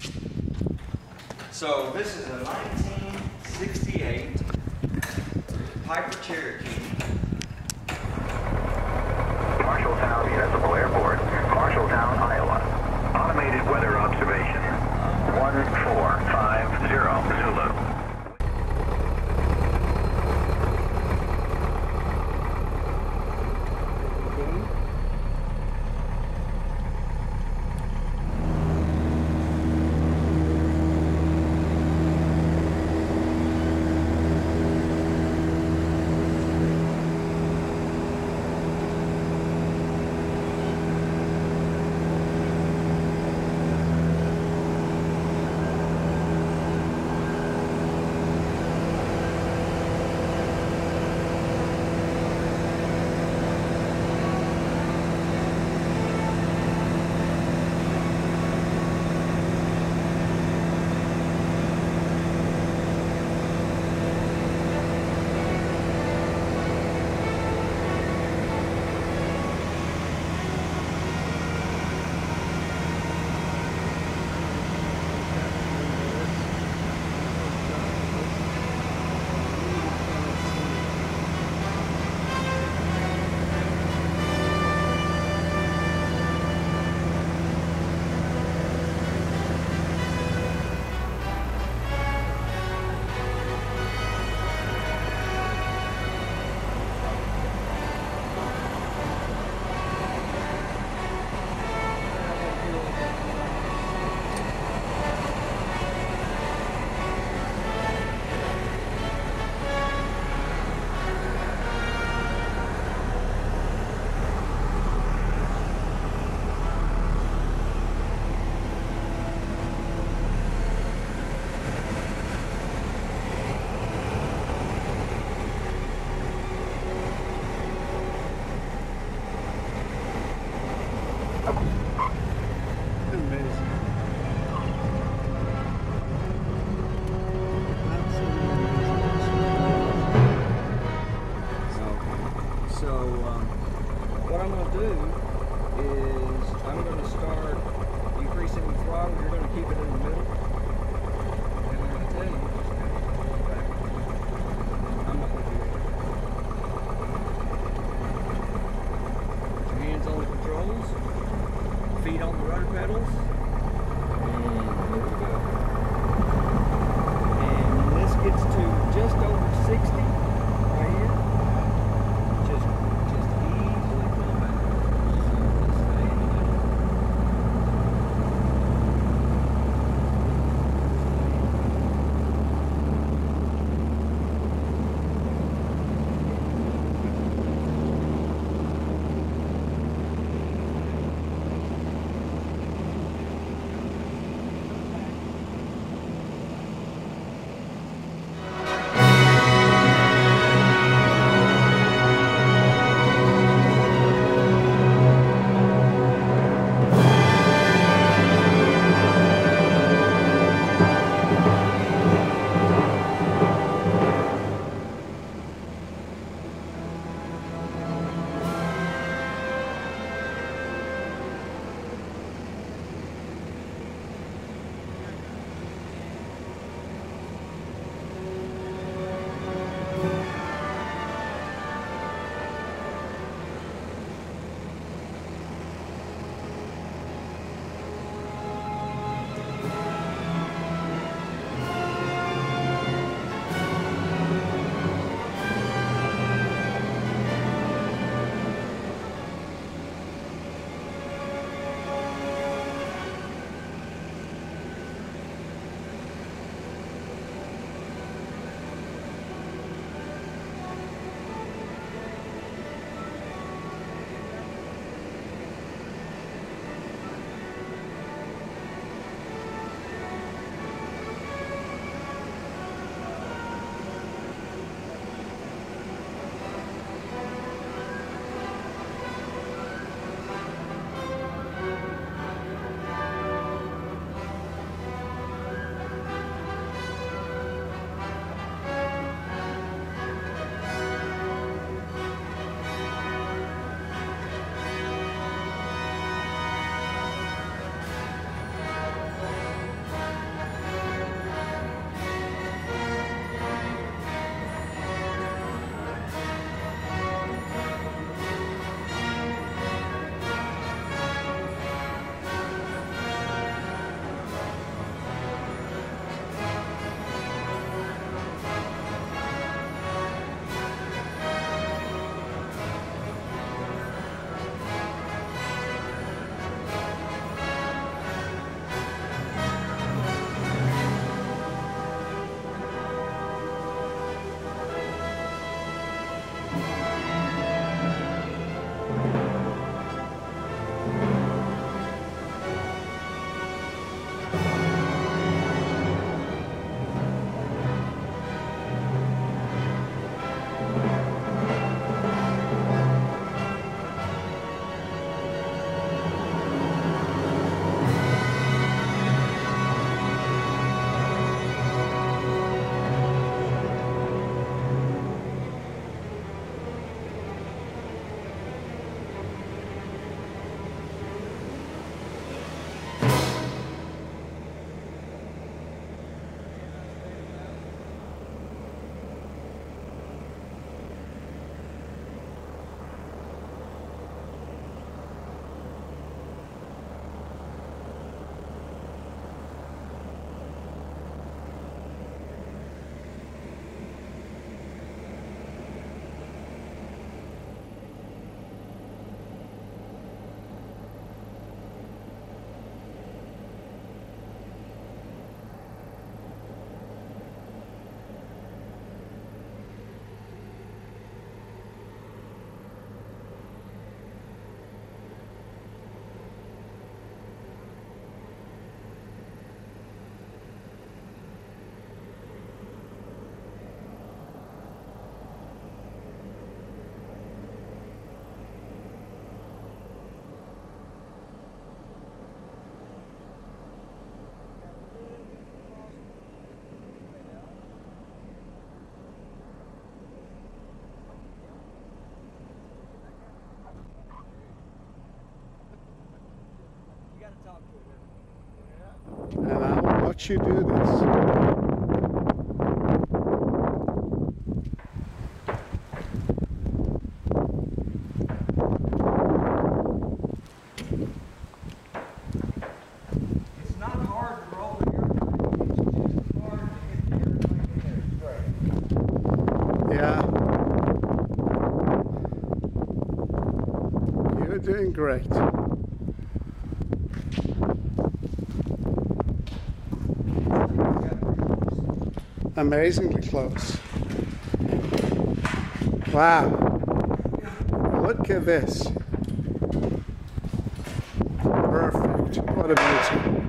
So this is a 1968 Piper Cherokee. Marshalltown Municipal Airport, Marshalltown, Iowa. Automated weather observation. 1450 Zulu. What I'm going to do is I'm going to start increasing the throttle. You're going to keep it in the middle. And I'm going to tell you just kind of pull back. I'm not going to do it. Put your hands on the controls, feet on the rudder pedals, and there we go. And when this gets to just over 60 right here, just easily pull back. Just stay in the middle. let you do this. It's not hard to roll the airplane, it's just hard to hit the airplane in there straight. Yeah. You're doing great. Amazingly close. Wow. Look at this. Perfect. What a beauty.